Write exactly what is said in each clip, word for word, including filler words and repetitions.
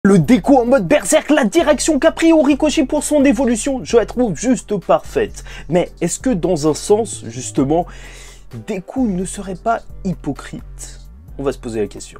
Le Deku en mode berserk, la direction qu'a pris Horikoshi pour son évolution, je la trouve juste parfaite. Mais est-ce que dans un sens, justement, Deku ne serait pas hypocrite? On va se poser la question.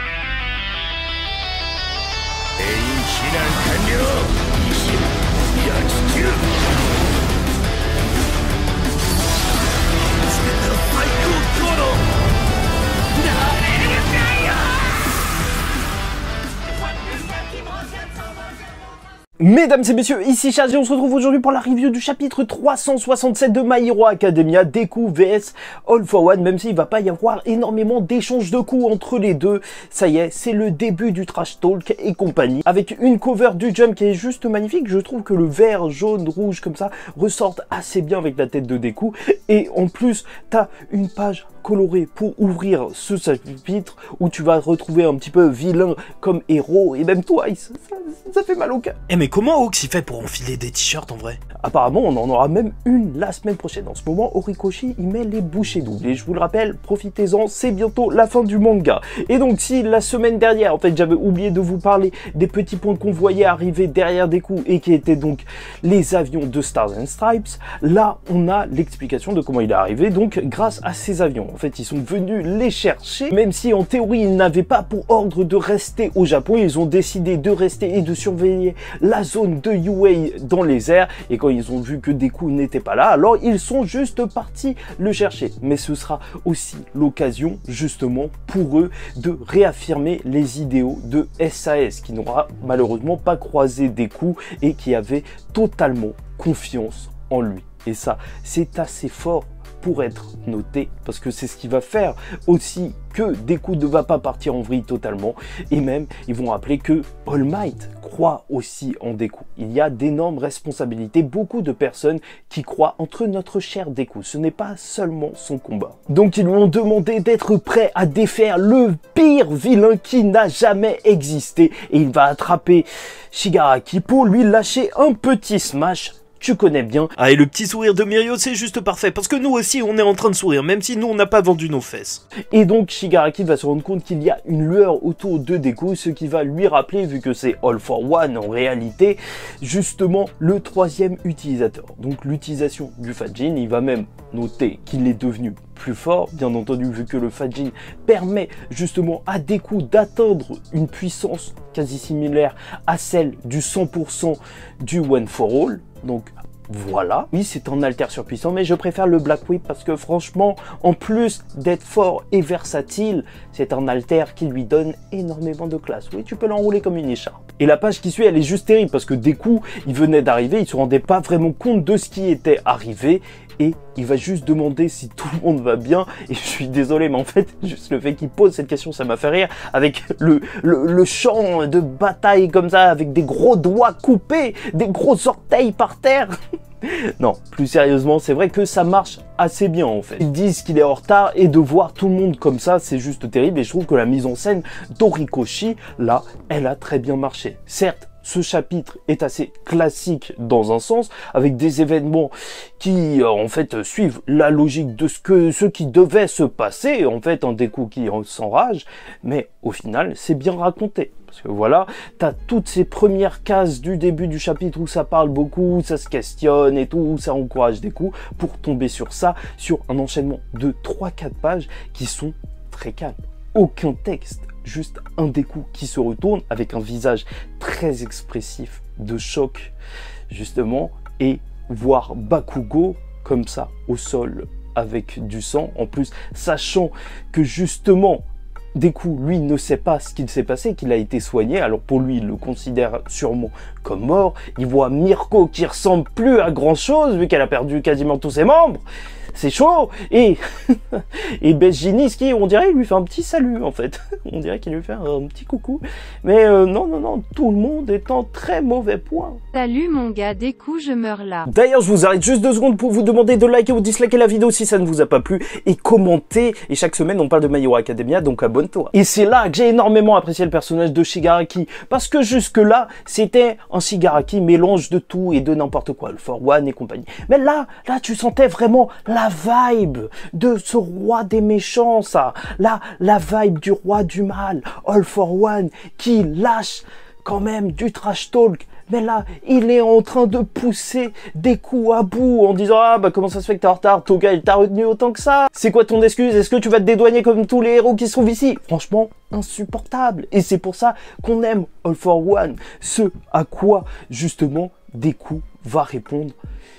Mesdames et messieurs, ici Chaz et on se retrouve aujourd'hui pour la review du chapitre trois cent soixante-sept de My Hero Academia, Deku vs All for One, même s'il va pas y avoir énormément d'échanges de coups entre les deux. Ça y est, c'est le début du trash talk et compagnie, avec une cover du Jump qui est juste magnifique. Je trouve que le vert, jaune, rouge comme ça ressortent assez bien avec la tête de Deku, et en plus, t'as une page coloré pour ouvrir ce chapitre où tu vas retrouver un petit peu vilain comme héros et même Twice. Ça, ça fait mal au cœur. Eh mais comment Hawks il fait pour enfiler des t-shirts en vrai? Apparemment on en aura même une la semaine prochaine. En ce moment Horikoshi il met les bouchées doubles et je vous le rappelle, profitez-en, c'est bientôt la fin du manga. Et donc si la semaine dernière en fait j'avais oublié de vous parler des petits points qu'on voyait arriver derrière Deku et qui étaient donc les avions de Stars and Stripes, là on a l'explication de comment il est arrivé, donc grâce à ces avions. En fait, ils sont venus les chercher, même si en théorie, ils n'avaient pas pour ordre de rester au Japon. Ils ont décidé de rester et de surveiller la zone de Yuei dans les airs. Et quand ils ont vu que Deku n'était pas là, alors ils sont juste partis le chercher. Mais ce sera aussi l'occasion, justement, pour eux de réaffirmer les idéaux de S A S, qui n'aura malheureusement pas croisé Deku et qui avait totalement confiance en lui. Et ça, c'est assez fort pour être noté, parce que c'est ce qui va faire aussi que Deku ne va pas partir en vrille totalement, et même ils vont rappeler que All Might croit aussi en Deku. Il y a d'énormes responsabilités, beaucoup de personnes qui croient entre notre cher Deku, ce n'est pas seulement son combat. Donc ils lui ont demandé d'être prêt à défaire le pire vilain qui n'a jamais existé, et il va attraper Shigaraki pour lui lâcher un petit smash. Tu connais bien. Ah, et le petit sourire de Mirio, c'est juste parfait, parce que nous aussi, on est en train de sourire, même si nous, on n'a pas vendu nos fesses. Et donc, Shigaraki va se rendre compte qu'il y a une lueur autour de Deku, ce qui va lui rappeler, vu que c'est All for One en réalité, justement, le troisième utilisateur. Donc, l'utilisation du Fajin, il va même noter qu'il est devenu plus fort, bien entendu, vu que le Fajin permet justement à Deku d'atteindre une puissance quasi similaire à celle du cent pour cent du One for All. Donc voilà, oui c'est un alter surpuissant, mais je préfère le Black Whip parce que franchement, en plus d'être fort et versatile, c'est un alter qui lui donne énormément de classe. Oui, tu peux l'enrouler comme une écharpe. Et la page qui suit, elle est juste terrible parce que Deku, il venait d'arriver, il se rendait pas vraiment compte de ce qui était arrivé et il va juste demander si tout le monde va bien. Et je suis désolé, mais en fait, juste le fait qu'il pose cette question, ça m'a fait rire, avec le, le, le chant de bataille comme ça, avec des gros doigts coupés, des gros orteils par terre. Non, plus sérieusement, c'est vrai que ça marche assez bien en fait. Ils disent qu'il est en retard et de voir tout le monde comme ça, c'est juste terrible. Et je trouve que la mise en scène d'Horikoshi, là, elle a très bien marché. Certes, ce chapitre est assez classique dans un sens, avec des événements qui euh, en fait suivent la logique de ce que ce qui devait se passer, en fait un Deku qui s'enrage, mais au final c'est bien raconté. Parce que voilà, t'as toutes ces premières cases du début du chapitre où ça parle beaucoup, ça se questionne et tout, où ça encourage Deku, pour tomber sur ça, sur un enchaînement de trois quatre pages qui sont très calmes. Aucun texte, juste un Deku qui se retourne avec un visage très expressif de choc, justement, et voir Bakugo comme ça au sol avec du sang, en plus sachant que justement Deku, lui, ne sait pas ce qu'il s'est passé, qu'il a été soigné, alors pour lui, il le considère sûrement comme mort. Il voit Mirko qui ressemble plus à grand chose, vu qu'elle a perdu quasiment tous ses membres. C'est chaud. Et, et Bezjinski, on dirait, il lui fait un petit salut, en fait. On dirait qu'il lui fait un petit coucou. Mais euh, non, non, non, tout le monde est en très mauvais point. Salut mon gars, Deku, je meurs là. D'ailleurs, je vous arrête juste deux secondes pour vous demander de liker ou disliker la vidéo si ça ne vous a pas plu, et commenter. Et chaque semaine, on parle de My Hero Academia, donc abonne-toi. Et c'est là que j'ai énormément apprécié le personnage de Shigaraki, parce que jusque-là, c'était un Shigaraki mélange de tout et de n'importe quoi, le For One et compagnie. Mais là, là, tu sentais vraiment la vibe de ce roi des méchants, ça. Là, la vibe du roi du mal, All for One, qui lâche quand même du trash talk. Mais là, il est en train de pousser Deku à bout en disant « Ah, bah comment ça se fait que t'es en retard? Toga, il t'a retenu autant que ça? C'est quoi ton excuse? Est-ce que tu vas te dédouaner comme tous les héros qui se trouvent ici ?» Franchement, insupportable. Et c'est pour ça qu'on aime All for One. Ce à quoi, justement, Deku va répondre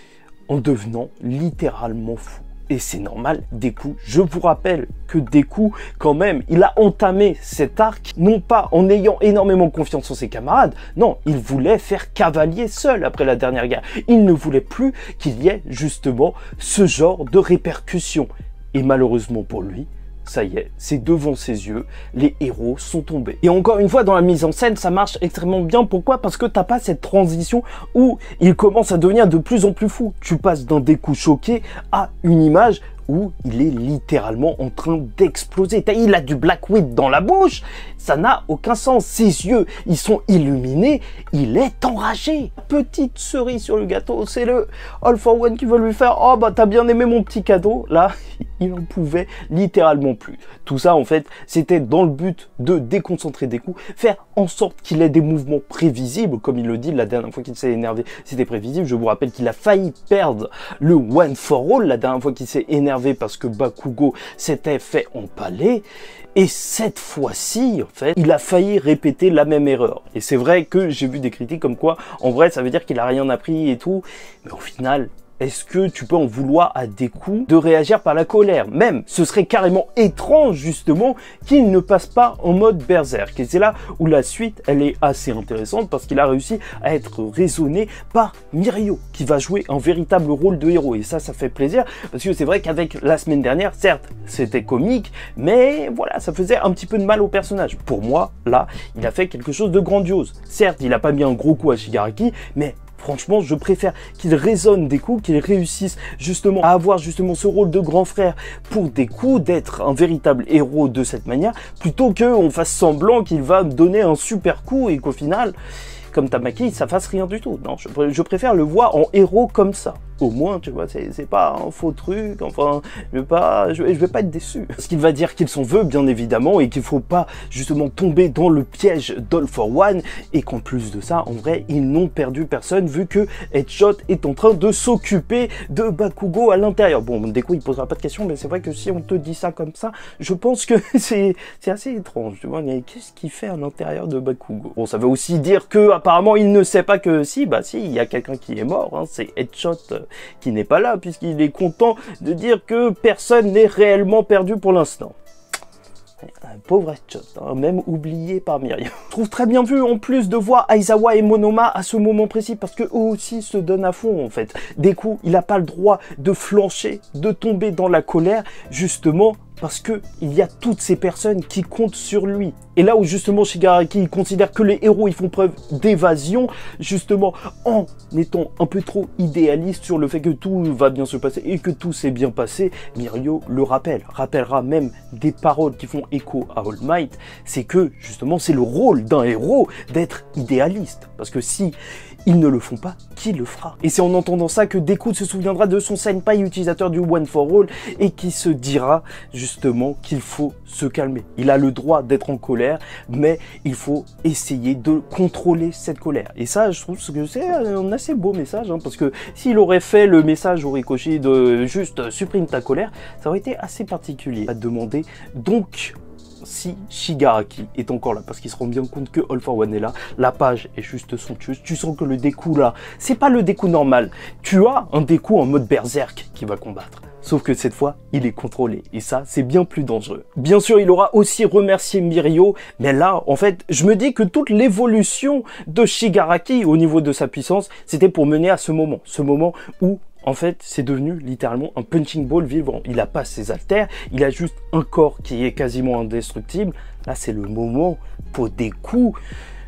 en devenant littéralement fou. Et c'est normal, Deku, je vous rappelle que Deku, quand même, il a entamé cet arc, non pas en ayant énormément confiance en ses camarades, non, il voulait faire cavalier seul après la dernière guerre. Il ne voulait plus qu'il y ait justement ce genre de répercussions. Et malheureusement pour lui, ça y est, c'est devant ses yeux, les héros sont tombés. Et encore une fois, dans la mise en scène, ça marche extrêmement bien. Pourquoi? Parce que t'as pas cette transition où il commence à devenir de plus en plus fou. Tu passes d'un Deku choqué à une image où il est littéralement en train d'exploser. Il a du Black Widow dans la bouche, ça n'a aucun sens. Ses yeux, ils sont illuminés, il est enragé. Petite cerise sur le gâteau, c'est le All for One qui veut lui faire « Oh bah t'as bien aimé mon petit cadeau ?» Là, il en pouvait littéralement plus. Tout ça, en fait, c'était dans le but de déconcentrer Deku, faire en sorte qu'il ait des mouvements prévisibles, comme il le dit la dernière fois qu'il s'est énervé, c'était prévisible. Je vous rappelle qu'il a failli perdre le One for All la dernière fois qu'il s'est énervé parce que Bakugo s'était fait empaler. Et cette fois-ci, en fait, il a failli répéter la même erreur. Et c'est vrai que j'ai vu des critiques comme quoi, en vrai, ça veut dire qu'il a rien appris et tout. Mais au final, est-ce que tu peux en vouloir à Deku de réagir par la colère? Même, ce serait carrément étrange, justement, qu'il ne passe pas en mode berserk. Et c'est là où la suite, elle est assez intéressante parce qu'il a réussi à être raisonné par Mirio, qui va jouer un véritable rôle de héros. Et ça, ça fait plaisir parce que c'est vrai qu'avec la semaine dernière, certes, c'était comique, mais voilà, ça faisait un petit peu de mal au personnage. Pour moi, là, il a fait quelque chose de grandiose. Certes, il n'a pas mis un gros coup à Shigaraki, mais franchement, je préfère qu'il résonne Deku, qu'il réussisse justement à avoir justement ce rôle de grand frère pour Deku, d'être un véritable héros de cette manière, plutôt qu'on fasse semblant qu'il va me donner un super coup et qu'au final, comme Tamaki, ça fasse rien du tout. Non, je, je préfère le voir en héros comme ça. Au moins, tu vois, c'est pas un faux truc, enfin, je vais pas, je, je vais pas être déçu. Parce qu'il va dire qu'il s'en veut, bien évidemment, et qu'il faut pas, justement, tomber dans le piège d'All for One, et qu'en plus de ça, en vrai, ils n'ont perdu personne, vu que Headshot est en train de s'occuper de Bakugo à l'intérieur. Bon, Deku, il posera pas de questions, mais c'est vrai que si on te dit ça comme ça, je pense que c'est assez étrange, tu vois, mais qu'est-ce qu'il fait à l'intérieur de Bakugo? Bon, ça veut aussi dire que, apparemment, il ne sait pas que si, bah si, il y a quelqu'un qui est mort, hein, c'est Headshot, qui n'est pas là, puisqu'il est content de dire que personne n'est réellement perdu pour l'instant. Un pauvre Headshot, hein, même oublié par Mirio. Je trouve très bien vu en plus de voir Aizawa et Monoma à ce moment précis, parce que eux aussi se donnent à fond en fait. Deku, il n'a pas le droit de flancher, de tomber dans la colère, justement parce que il y a toutes ces personnes qui comptent sur lui. Et là où justement Shigaraki il considère que les héros ils font preuve d'évasion, justement en étant un peu trop idéaliste sur le fait que tout va bien se passer et que tout s'est bien passé, Mirio le rappelle, rappellera même des paroles qui font écho à All Might, c'est que justement c'est le rôle d'un héros d'être idéaliste. Parce que si ils ne le font pas, qui le fera? Et c'est en entendant ça que Deku se souviendra de son senpai utilisateur du One for All et qui se dira justement qu'il faut se calmer. Il a le droit d'être en colère, mais il faut essayer de contrôler cette colère. Et ça, je trouve que c'est un assez beau message, hein, parce que s'il aurait fait le message au Rikoshi de juste supprime ta colère, ça aurait été assez particulier à demander. Donc, si Shigaraki est encore là, parce qu'il se rend bien compte que All for One est là, la page est juste somptueuse, tu sens que le Deku là, c'est pas le Deku normal, tu as un Deku en mode berserk qui va combattre. Sauf que cette fois, il est contrôlé. Et ça, c'est bien plus dangereux. Bien sûr, il aura aussi remercié Mirio. Mais là, en fait, je me dis que toute l'évolution de Shigaraki au niveau de sa puissance, c'était pour mener à ce moment. Ce moment où, en fait, c'est devenu littéralement un punching ball vivant. Il n'a pas ses haltères, il a juste un corps qui est quasiment indestructible. Là, c'est le moment pour des coups...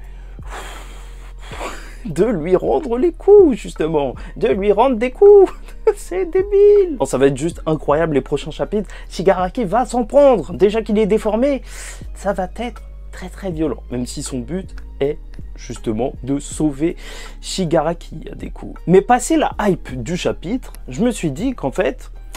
de lui rendre les coups, justement, de lui rendre des coups. C'est débile. Bon, ça va être juste incroyable les prochains chapitres. Shigaraki va s'en prendre. Déjà qu'il est déformé, ça va être très très violent. Même si son but est justement de sauver Shigaraki à des coups. Mais passé la hype du chapitre, je me suis dit qu'en fait,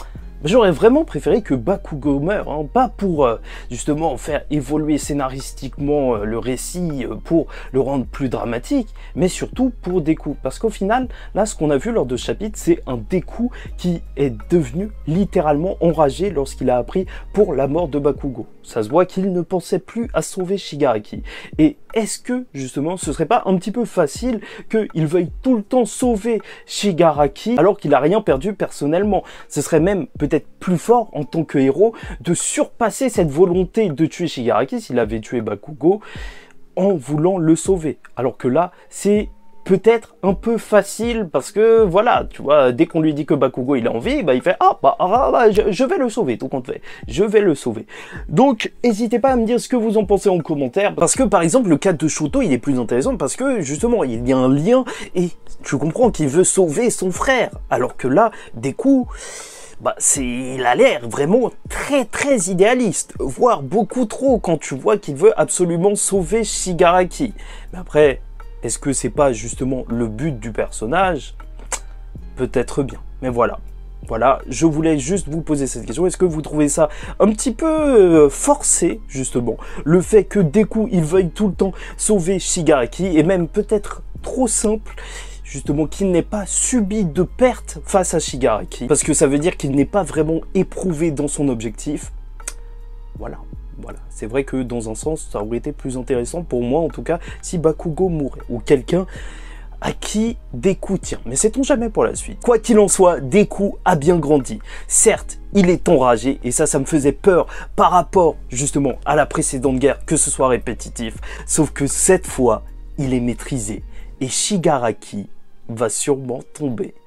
J'aurais vraiment préféré que Bakugo meure, hein, pas pour euh, justement faire évoluer scénaristiquement euh, le récit, euh, pour le rendre plus dramatique, mais surtout pour Deku. Parce qu'au final, là, ce qu'on a vu lors de ce chapitre, c'est un Deku qui est devenu littéralement enragé lorsqu'il a appris pour la mort de Bakugo. Ça se voit qu'il ne pensait plus à sauver Shigaraki. Et est-ce que, justement, ce serait pas un petit peu facile qu'il veuille tout le temps sauver Shigaraki alors qu'il a rien perdu personnellement? Ce serait même peut-être plus fort en tant que héros de surpasser cette volonté de tuer Shigaraki s'il avait tué Bakugo en voulant le sauver. Alors que là, c'est peut-être un peu facile parce que voilà, tu vois, dès qu'on lui dit que Bakugo il a envie, bah il fait ah bah, ah, bah je, je vais le sauver, tout compte fait, je vais le sauver. Donc n'hésitez pas à me dire ce que vous en pensez en commentaire, parce que par exemple le cas de Shoto il est plus intéressant parce que justement il y a un lien et tu comprends qu'il veut sauver son frère, alors que là Deku, bah c'est, il a l'air vraiment très très idéaliste, voire beaucoup trop quand tu vois qu'il veut absolument sauver Shigaraki. Mais après, est-ce que c'est pas justement le but du personnage? Peut-être bien, mais voilà. Voilà, je voulais juste vous poser cette question. Est-ce que vous trouvez ça un petit peu forcé, justement, le fait que Deku, il veuille tout le temps sauver Shigaraki, et même peut-être trop simple, justement, qu'il n'ait pas subi de perte face à Shigaraki, parce que ça veut dire qu'il n'est pas vraiment éprouvé dans son objectif. Voilà. Voilà, c'est vrai que dans un sens, ça aurait été plus intéressant pour moi, en tout cas, si Bakugo mourait, ou quelqu'un à qui Deku tient. Mais sait-on jamais pour la suite. Quoi qu'il en soit, Deku a bien grandi. Certes, il est enragé, et ça, ça me faisait peur par rapport, justement, à la précédente guerre, que ce soit répétitif. Sauf que cette fois, il est maîtrisé, et Shigaraki va sûrement tomber.